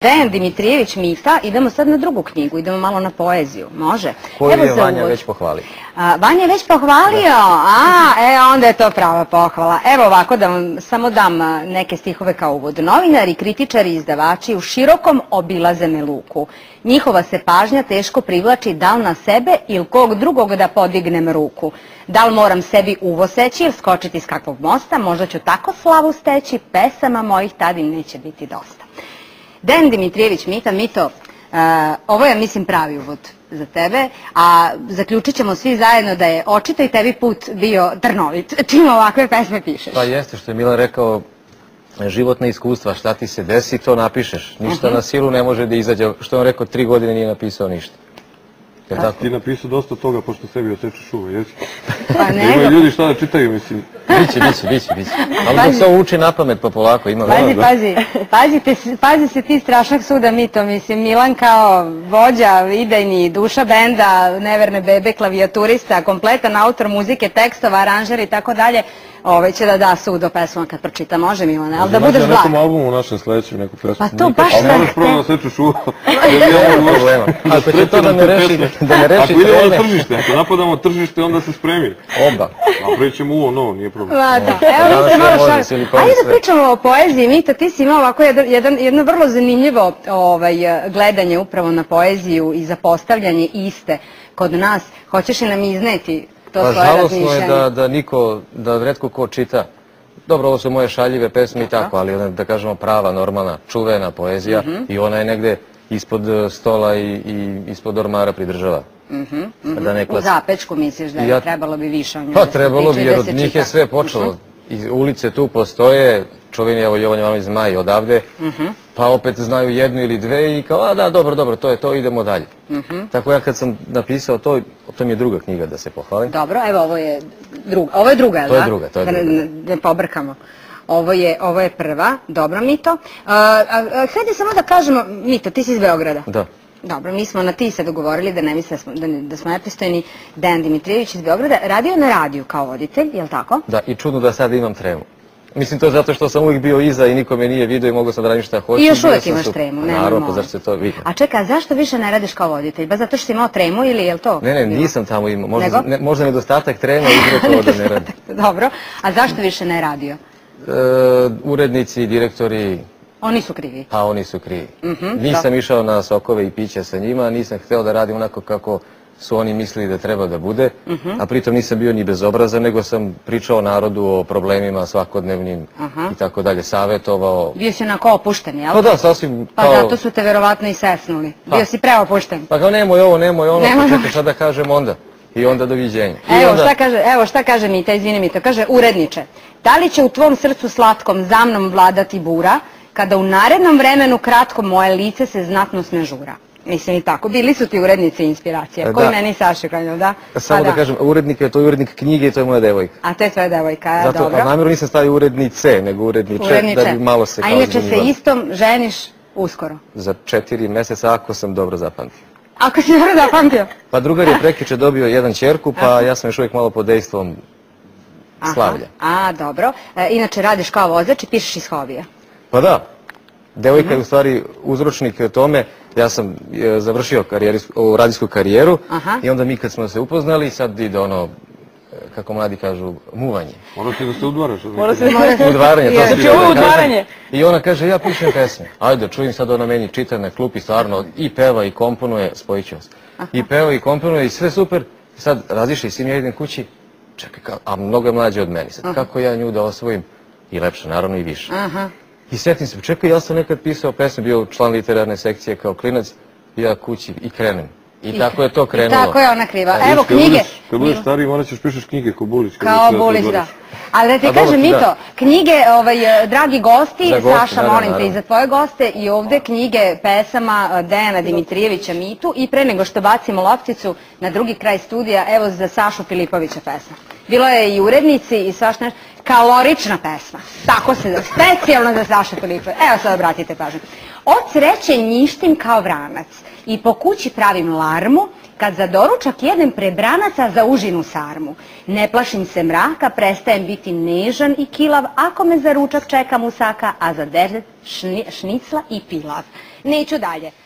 Dejan Dimitrijević Mita, idemo sad na drugu knjigu, idemo malo na poeziju, može? Koju je Vanja već pohvalio? Vanja je već pohvalio, onda je to prava pohvala. Evo ovako da vam samo dam neke stihove kao uvod. Novinari, kritičari i izdavači u širokom obilaze me luku. Njihova se pažnja teško privlači da li na sebe ili kog drugog da podignem ruku. Da li moram sebi uvo seći ili skočiti s kakvog mosta, možda ću tako slavu steći, pesama mojih tad im neće biti dosta. Dejan Dimitrijević Mita, Mito, ovo je, mislim, pravi uvod za tebe, a zaključit ćemo svi zajedno da je očito i tebi put bio trnovit, čim ovakve pesme pišeš. Pa jeste, što je Milan rekao, životna iskustva, šta ti se desi, to napišeš. Ništa na silu ne može da izađe. Što je on rekao, 3 godine nije napisao ništa. Ti napisao dosta toga, pošto sebi osjećaš uvo, jesi? Pa nego. Imaju ljudi šta da čitaju, mislim. Biće. Ali dok se uči na pamet pa polako, ima vremena. Pazi se ti strašnog suda Mito, mislim, Milan kao vođa, idejni, duša benda, neverne bebe, klavijaturista, kompletan autor muzike, tekstova, aranžer i tako dalje, će da da sud o pesmama kad pročita, može Milane, ali da budeš blag. Na nekom albumu u našem sledećem neku pesmu. Pa to baš ne. Ali moraš prvo da osjećaš uvo. Ako će to da ne reši treme. Ako idemo na tržište, ako napadamo tržište, onda se spremi. Oba. Napravit ćemo uvo novo, nije problem. Evo mi se malo šalim. Ajde da pričamo o poeziji. Mita, ti si imao ovako jedno vrlo zanimljivo gledanje upravo na poeziju i zapostavljanje iste kod nas. Hoćeš li nam izneti to svoje razmišljanje? Pa žalosno je da retko ko čita. Dobro, ovo su moje šaljive pesme i tako, ali da kažemo prava, normalna, čuvena poezija i ona je negde ispod stola i ispod ormara pridržava. U zapečku misliš da je trebalo bi više o njoj? Pa trebalo bi, jer od njih je sve počelo. Ulice tu postoje, čuveni evo Jovan Jovanović Zmaj odavde, pa opet znaju jednu ili dve i kao, da, dobro, to je to, idemo dalje. Tako ja kad sam napisao to mi je druga knjiga da se pohvalim. Dobro, evo ovo je druga, jel da? To je druga. Da ne pobrkamo. Ovo je prva, dobro Mito. Hajde samo da kažemo, Mito, ti si iz Beograda. Da. Dobro, mi smo na ti se dogovorili da ne misle da smo nepristojni. Dejan Dimitrijević iz Beograda radio na radiju kao voditelj, je li tako? Da, i čudno da sad imam tremu. Mislim to zato što sam uvijek bio iza i niko me nije vidio i mogao sam da radim šta hoću. I još uvijek imaš tremu, nema naravno, pa zašto se to vidi. A čekaj, zašto više ne radiš kao voditelj? Ba zato što si imao tremu ili je li to? Ne, nisam tamo imao. Možda nedostatak trema izrekao da ne radim. Dobro, a zašto više ne radio? Urednici, direktori... Oni su krivi? Pa oni su krivi. Nisam išao na sokove i piće sa njima, nisam hteo da radim onako kako su oni mislili da treba da bude, a pritom nisam bio ni bezobrazan, nego sam pričao narodu o problemima svakodnevnim i tako dalje, savjetovao. Bio si onako opušten, jel? Pa da, sasvim kao... Pa zato su te verovatno i sesnuli. Bio si preopušten. Pa kao nemoj ovo, nemoj ono, pa čekaj šta da kažem onda. I onda doviđenja. Evo šta kaže Mita, izvini Mita, kaže uredniče, da li će u tvom srcu slatkom za mnom vladati bura, kada u narednom vremenu kratko moje lice se znatno smežura. Mislim i tako. Bili su ti urednici inspiracija. Koji meni Saša Kranjov, da? Samo da kažem, urednik je to urednik knjige i to je moja devojka. A to je tvoja devojka, dobro. Zato, a namjerno nisam stavio urednice, nego uredniče, da bi malo se kao zbunjivali. A inače se istom ženiš uskoro? Za 4 meseca, ako sam dobro zapamtio. Ako si dobro zapamtio? Pa drugar je prekjuče dobio jedan ćerku, pa ja sam još uvijek malo pod dejstvom slavlja. A, dobro. Inače radiš kao vozač i pišeš iz hobija. Pa da. Devojka je u stvari uzročnik tome. Ja sam završio radijsku karijeru i onda mi kad smo se upoznali, sad ide ono, kako mladi kažu, muvanje. Moraš li da se udvaraš? Udvaranje, to se ovo udvaranje. I ona kaže, ja pišem pesme. Ajde, čujem sad ona meni čita na klupi, stvarno, i peva i komponuje, spojit ću vas. I peva i komponuje i sve super. Sad razišli, sin ja idem kući, čekaj, a mnogo je mlađe od meni. Sad kako ja nju da osvojim? I lepše, naravno i više. I sjetim se, čekaj, ja sam nekad pisao pesme, bio član literarne sekcije kao klinac, i ja kući i krenem. I tako je to krenulo. I tako je ona kriva. Evo knjige. Kad budeš stariji, morat ćeš pišeš knjige kao Bulić. Kao Bulić, da. Ali da ti kažem, Mito, knjige, dragi gosti, Saša, molim te i za tvoje goste, i ovde knjige pesama Dejana Dimitrijevića Mitu, i pre nego što bacimo lopticu na drugi kraj studija, evo za Sašu Filipovića pesma. Bilo je i urednici i svašta nešto. Kalorična pesma. Tako se da, specijalno za Saša Filipovića. Evo sad obratite pažnju. Od sreće njištim kao vranac i po kući pravim larmu, kad za doručak jedem prebranaca za užinu sarmu. Ne plašim se mraka, prestajem biti nežan i kilav, ako me za ručak čeka musaka, a za dezert šnicla i pilav. Neću dalje.